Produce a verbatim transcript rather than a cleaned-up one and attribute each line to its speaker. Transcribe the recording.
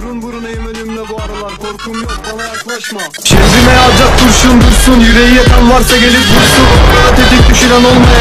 Speaker 1: Burun burunayım önümle bu aralar, korkum yok bana yaklaşma. Şehrime yağacak kurşun dursun, yüreği yatan varsa gelip vursun. Tetik düşüren olmaya